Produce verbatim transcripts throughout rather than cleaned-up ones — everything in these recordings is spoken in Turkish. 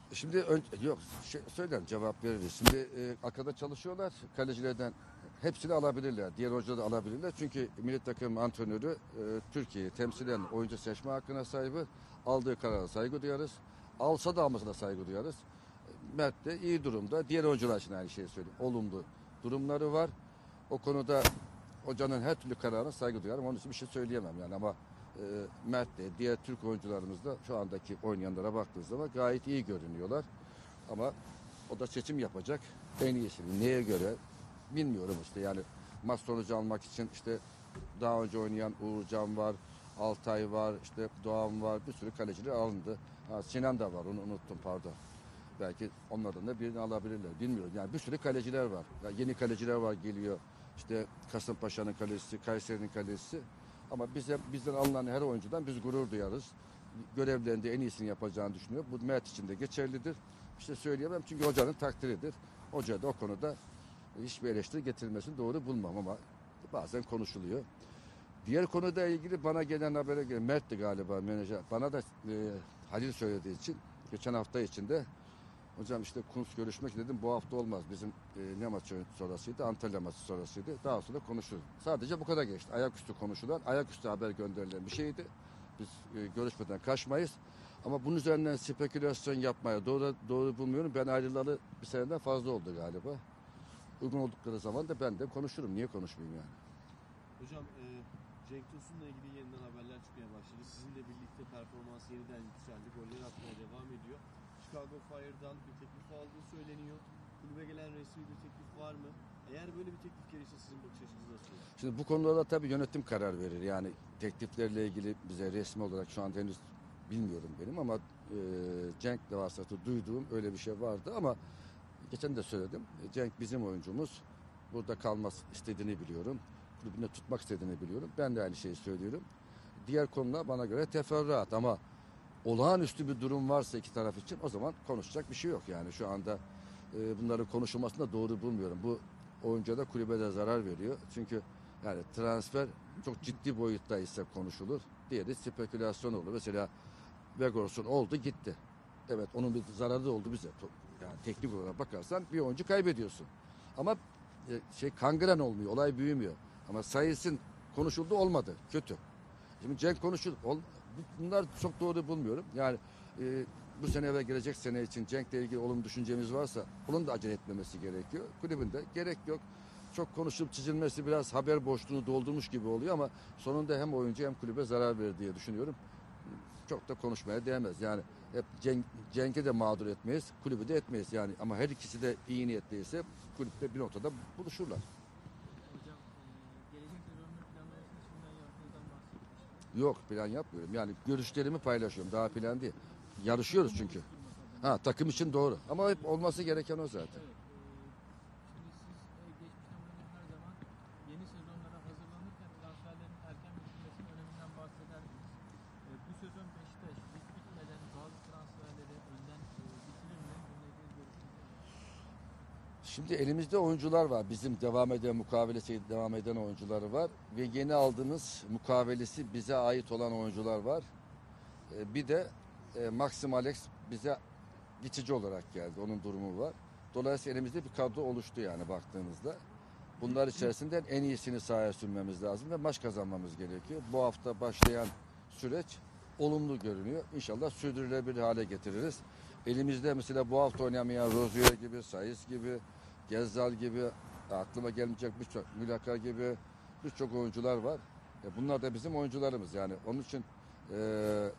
Şimdi ön, yok şey, söylerim cevap veririz. Şimdi e, arkada çalışıyorlar. Kalecilerden hepsini alabilirler. Diğer hocaları da alabilirler. Çünkü milli takım antrenörü e, Türkiye'yi temsilen oyuncu seçme hakkına sahibi. Aldığı karara saygı duyarız. Alsa da almasına saygı duyarız. Mert de iyi durumda. Diğer oyuncular için aynı şeyi söyleyeyim. Olumlu durumları var. O konuda hocanın her türlü kararına saygı duyarım. Onun için bir şey söyleyemem yani ama e, Mert de diğer Türk oyuncularımız da şu andaki oynayanlara baktığınız zaman gayet iyi görünüyorlar. Ama o da seçim yapacak. En iyisini neye göre bilmiyorum işte yani maç sonucu almak için işte daha önce oynayan Uğurcan var, Altay var, işte Doğan var, bir sürü kaleciler alındı. Ha, Sinan da var, onu unuttum pardon. Belki onlardan da birini alabilirler. Bilmiyorum. Yani bir sürü kaleciler var. Ya yeni kaleciler var geliyor. İşte Kasımpaşa'nın kalecisi, Kayseri'nin kalecisi. Ama bize bizden alınan her oyuncudan biz gurur duyarız. Görevlerinde en iyisini yapacağını düşünüyor. Bu Mert için de geçerlidir. İşte söyleyemem çünkü hocanın takdiridir. Hoca da o konuda hiçbir eleştiri getirmesini doğru bulmam ama bazen konuşuluyor. Diğer konuda ilgili bana gelen habere göre Mert'ti galiba menajer. Bana da e, Halil söylediği için geçen hafta içinde hocam işte Kuns görüşmek dedim bu hafta olmaz. Bizim e, ne maçı sonrasıydı? Antalya maçı sonrasıydı. Daha sonra konuşuruz. Sadece bu kadar geçti. Ayaküstü konuşulan, ayaküstü haber gönderilen bir şeydi. Biz e, görüşmeden kaçmayız. Ama bunun üzerinden spekülasyon yapmaya doğru doğru bulmuyorum. Ben ayrılalı bir seneden fazla oldu galiba. Uygun oldukları zaman da ben de konuşurum. Niye konuşmayayım yani? Hocam e, Cenk Tosun'la ilgili yeniden haberler çıkmaya başladı. Sizinle birlikte performans yeniden yükseldi. Goller atmaya devam ediyor. Chicago Fire'dan bir teklif aldığı söyleniyor. Kulübe gelen resmi bir teklif var mı? Eğer böyle bir teklif gelirse sizin bakış açınız nasıl olur? Şimdi bu konularda tabii yönetim karar verir. Yani tekliflerle ilgili bize resmi olarak şu an henüz bilmiyorum benim ama e, Cenk'le vasıtası duyduğum öyle bir şey vardı ama geçen de söyledim. Cenk bizim oyuncumuz. Burada kalmak istediğini biliyorum. Kulübünde tutmak istediğini biliyorum. Ben de aynı şeyi söylüyorum. Diğer konular bana göre teferruat ama olağanüstü bir durum varsa iki taraf için o zaman konuşacak bir şey yok. Yani şu anda e, bunların konuşulmasını da doğru bulmuyorum. Bu oyuncuya da kulübe de zarar veriyor. Çünkü yani transfer çok ciddi boyutta ise konuşulur. Diğeri spekülasyon olur. Mesela Vegors'un oldu gitti. Evet onun bir zararı da oldu bize. Yani teknik olarak bakarsan bir oyuncu kaybediyorsun. Ama e, şey kangren olmuyor. Olay büyümüyor. Ama sayısın konuşuldu olmadı. Kötü. Şimdi Cenk konuşur. Ol, bunlar çok doğru bulmuyorum. Yani e, bu sene ve gelecek sene için Cenk'le ilgili olumlu düşüncemiz varsa bunun da acele etmemesi gerekiyor. Kulübünde gerek yok. Çok konuşup çizilmesi biraz haber boşluğunu doldurmuş gibi oluyor ama sonunda hem oyuncu hem kulübe zarar verir diye düşünüyorum. Çok da konuşmaya değmez. Yani hep Cenk, Cenk'e de mağdur etmeyiz, kulübü de etmeyiz. Yani ama her ikisi de iyi niyetliyse kulüpte bir noktada buluşurlar. Hocam e, gelecek sezonun planlamasını şimdiden yaptığınızdan bahsetmiştiniz. Yok plan yapmıyorum. Yani görüşlerimi paylaşıyorum. Daha plan değil. Yarışıyoruz çünkü. Ha takım için doğru. Ama hep olması gereken o zaten. Evet. E, şimdi siz e, geçmişten bu yana her zaman yeni sezonlara hazırlanırken transferlerin erken bitirmesinin öneminden bahsederdiniz. E, bu sezon Beşiktaş lig bitmeden bazı transferleri önden e, bitirir mi? Bununla ilgili görüşünüz neler? Şimdi elimizde oyuncular var. Bizim devam eden mukavelesi devam eden oyuncuları var. Ve yeni aldığınız mukavelesi bize ait olan oyuncular var. E, bir de e, Maxim Alex bize geçici olarak geldi. Onun durumu var. Dolayısıyla elimizde bir kadro oluştu yani baktığınızda. Bunlar içerisinden en iyisini sahaya sürmemiz lazım ve maç kazanmamız gerekiyor. Bu hafta başlayan süreç olumlu görünüyor. İnşallah sürdürülebilir hale getiririz. Elimizde mesela bu hafta oynamayan Rozier gibi, Saiz gibi, Gezzal gibi, aklıma gelmeyecek birçok Mülaka gibi birçok oyuncular var. E bunlar da bizim oyuncularımız yani. Onun için e,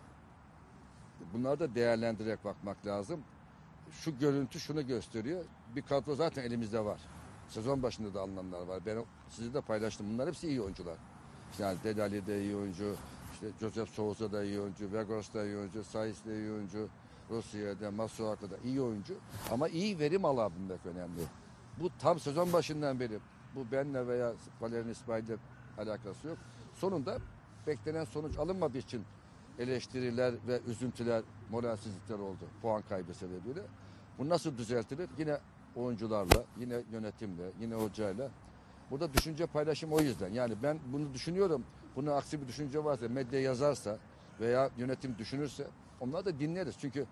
bunları da değerlendirerek bakmak lazım. Şu görüntü şunu gösteriyor. Bir kadro zaten elimizde var. Sezon başında da alınanlar var. Ben sizi de paylaştım. Bunlar hepsi iyi oyuncular. Yani Dedali de iyi oyuncu. İşte Joseph Souza da iyi oyuncu. Vegos da iyi oyuncu. Saiz de iyi oyuncu. Rusya'da, Masuak'ta da iyi oyuncu. Ama iyi verim alabilmek önemli. Bu tam sezon başından beri. Bu benle veya Valerian İsmail'le alakası yok. Sonunda beklenen sonuç alınmadığı için eleştiriler ve üzüntüler, moralsizlikler oldu puan kaybı sebebiyle. Bu nasıl düzeltilir? Yine oyuncularla, yine yönetimle, yine hocayla. Burada düşünce paylaşım o yüzden. Yani ben bunu düşünüyorum. Bunun aksi bir düşünce varsa, medya yazarsa veya yönetim düşünürse onları da dinleriz. Çünkü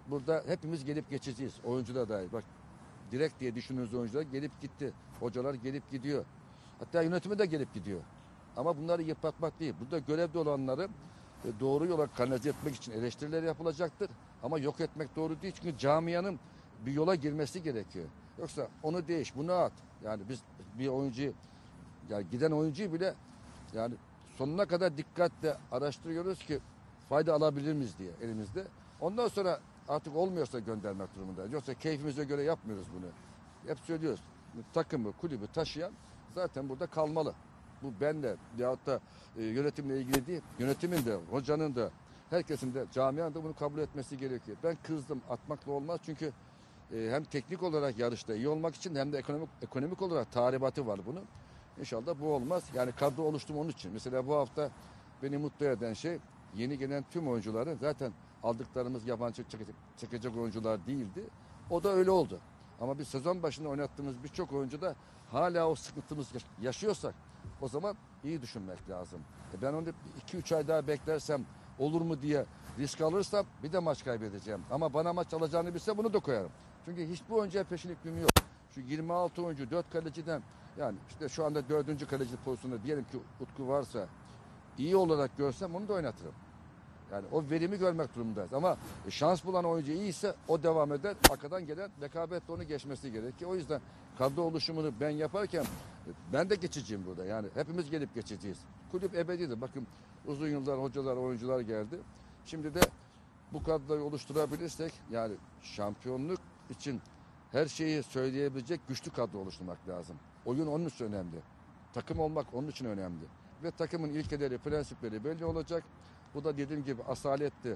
burada hepimiz gelip geçeceğiz. Oyuncular dahil. Bak direkt diye düşündüğünüz oyuncular gelip gitti. Hocalar gelip gidiyor. Hatta yönetimi de gelip gidiyor. Ama bunları yıpratmak değil. Burada görevde olanları e, doğru yola kanalize etmek için eleştiriler yapılacaktır. Ama yok etmek doğru değil. Çünkü camianın bir yola girmesi gerekiyor. Yoksa onu değiş, bunu at. Yani biz bir oyuncuyu, yani giden oyuncuyu bile yani sonuna kadar dikkatle araştırıyoruz ki fayda alabilir miyiz diye elimizde. Ondan sonra artık olmuyorsa göndermek durumundayız. Yoksa keyfimize göre yapmıyoruz bunu. Hep söylüyoruz. Takımı, kulübü taşıyan zaten burada kalmalı. Bu ben de veyahut da e, yönetimle ilgili değil. Yönetimin de, hocanın da, herkesin de, camianın da bunu kabul etmesi gerekiyor. Ben kızdım, atmakla olmaz. Çünkü e, hem teknik olarak yarışta iyi olmak için hem de ekonomik ekonomik olarak tahribatı var bunun. İnşallah bu olmaz. Yani kadro oluştum onun için. Mesela bu hafta beni mutlu eden şey yeni gelen tüm oyuncuların zaten aldıklarımız yabancı çıkacak, çıkacak oyuncular değildi. O da öyle oldu. Ama biz sezon başında oynattığımız birçok oyuncuda hala o sıkıntımız yaşıyorsak o zaman iyi düşünmek lazım. E ben onu iki üç ay daha beklersem olur mu diye risk alırsam bir de maç kaybedeceğim. Ama bana maç alacağını bilse bunu da koyarım. Çünkü hiçbir oyuncuya peşin hükmüm yok. Şu yirmi altı oyuncu dört kaleciden yani işte şu anda dördüncü kaleci pozisyonunda diyelim ki Utku varsa iyi olarak görsem onu da oynatırım. Yani o verimi görmek durumundayız. Ama şans bulan oyuncu iyiyse o devam eder. Arkadan gelen rekabetle onu geçmesi gerekiyor. O yüzden kadro oluşumunu ben yaparken ben de geçeceğim burada. Yani hepimiz gelip geçeceğiz. Kulüp ebedidir. Bakın uzun yıllar hocalar, oyuncular geldi. Şimdi de bu kadroyu oluşturabilirsek yani şampiyonluk için her şeyi söyleyebilecek güçlü kadro oluşturmak lazım. Oyun onun için önemli. Takım olmak onun için önemli. Ve takımın ilkeleri, prensipleri belli olacak. Bu da dediğim gibi asaletli,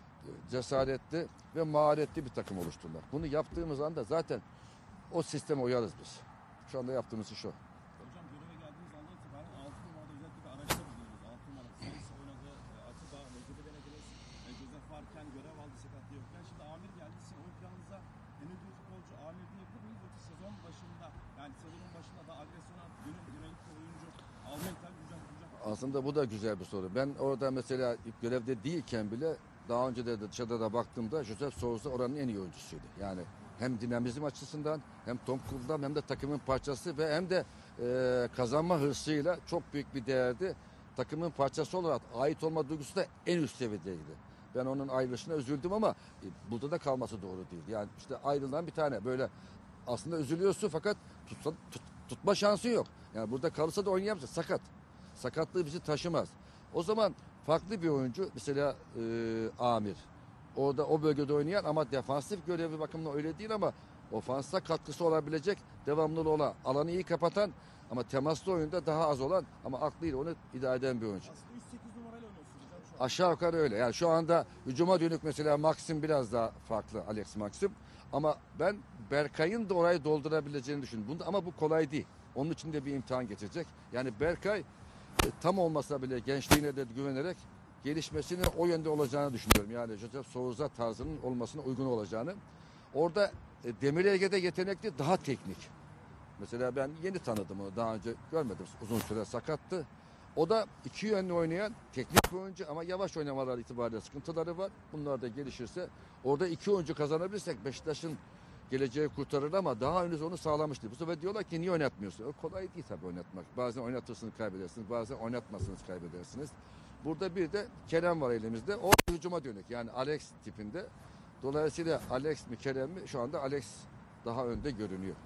cesaretli ve maharetli bir takım oluşturmak. Bunu yaptığımız anda zaten o sisteme uyarız biz. Şu anda yaptığımız iş o. Hocam göreve geldiğiniz andan itibaren altı numarada özellikle bir araçta bulunuyoruz. altı numara sayısı oynadı. Açıda Necip'i denediniz. E, Josef varken görev aldı sakatlığı yokken. Şimdi Amir geldi. Sizin oyun planınıza henüz bir futbolcu Amir diyebilir miyiz? Yoksa sezon başında yani sezonun başında da agresyona yönelik, yönelik bir oyuncu alma imkanı güzel olacak. Aslında bu da güzel bir soru. Ben orada mesela görevde değilken bile daha önce de dışarıda da baktığımda Josef Souza oranın en iyi oyuncusuydu. Yani hem dinamizm açısından hem top kullanım hem de takımın parçası ve hem de e, kazanma hırsıyla çok büyük bir değerdi. Takımın parçası olarak ait olma duygusu da en üst seviyedeydi. Ben onun ayrılışına üzüldüm ama e, burada da kalması doğru değil. Yani işte ayrılan bir tane böyle aslında üzülüyorsun fakat tutsa, tut, tutma şansı yok. Yani burada kalırsa da oynayamaz. Sakat. Sakatlığı bizi taşımaz. O zaman farklı bir oyuncu mesela e, Amir. Orada o bölgede oynayan ama defansif görevi bakımından öyle değil ama ofansa katkısı olabilecek devamlılığı olan, alanı iyi kapatan ama temaslı oyunda daha az olan ama aklıyla onu idare eden bir oyuncu. Aslında üç sekiz numarayla oynuyorsunuz hocam şu an. Aşağı yukarı öyle. Yani şu anda hücuma dönük mesela Maxim biraz daha farklı, Alex Maxim. Ama ben Berkay'ın da orayı doldurabileceğini düşünüyorum. Bunda, ama bu kolay değil. Onun için de bir imtihan geçecek. Yani Berkay e, tam olmasa bile gençliğine de güvenerek gelişmesini o yönde olacağını düşünüyorum. Yani Josef Souza tarzının olmasına uygun olacağını. Orada e, Demir Ege'de yetenekli, daha teknik. Mesela ben yeni tanıdım onu. Daha önce görmedim. Uzun süre sakattı. O da iki yönlü oynayan teknik bir oyuncu ama yavaş oynamalar itibariyle sıkıntıları var. Bunlar da gelişirse orada iki oyuncu kazanabilirsek Beşiktaş'ın geleceği kurtarır ama daha henüz onu sağlamıştı. Bu sefer diyorlar ki niye oynatmıyorsun? O kolay değil tabii oynatmak. Bazen oynatırsınız kaybedersiniz, bazen oynatmazsınız kaybedersiniz. Burada bir de Kerem var elimizde. O hücuma dönük yani Alex tipinde. Dolayısıyla Alex mi Kerem mi? Şu anda Alex daha önde görünüyor.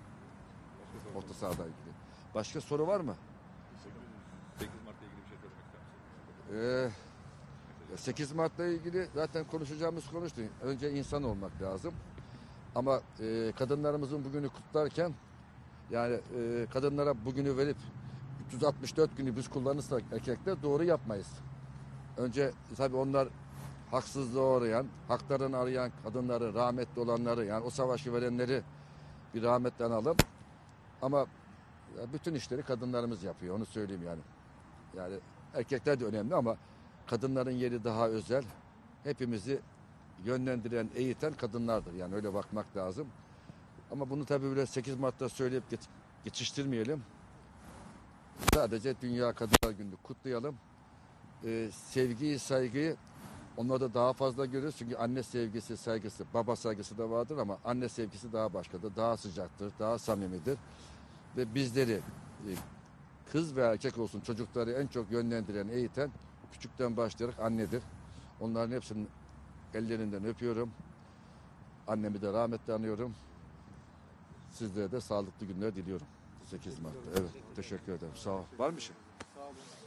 Orta sahada ilgili. Başka soru var mı? sekiz Mart'la ilgili bir şey söylemek ister misiniz? Ee, sekiz Mart'la ilgili zaten konuşacağımız konuştu. Önce insan olmak lazım. Ama e, kadınlarımızın bugünü kutlarken yani e, kadınlara bugünü verip üç yüz altmış dört günü biz kullanırsak erkekler doğru yapmayız. Önce tabii onlar haksızlığa uğrayan, haklarını arayan kadınları, rahmetli olanları yani o savaşı verenleri bir rahmetle analım. Ama bütün işleri kadınlarımız yapıyor onu söyleyeyim yani. Yani erkekler de önemli ama kadınların yeri daha özel. Hepimizi yönlendiren, eğiten kadınlardır. Yani öyle bakmak lazım. Ama bunu tabii böyle sekiz Mart'ta söyleyip geç, geçiştirmeyelim. Sadece Dünya Kadınlar Günü'nü kutlayalım. Ee, sevgiyi, saygıyı Onlarda daha fazla görüyoruz çünkü anne sevgisi, saygısı, baba saygısı da vardır ama anne sevgisi daha başkadır, daha sıcaktır, daha samimidir. Ve bizleri e, kız ve erkek olsun çocukları en çok yönlendiren, eğiten küçükten başlayarak annedir. Onların hepsinin ellerinden öpüyorum. Annemi de rahmetle anıyorum. Sizlere de sağlıklı günler diliyorum. sekiz Mart'ta. Evet, teşekkür ederim. Sağ ol. Var mı bir şey? Sağ olun.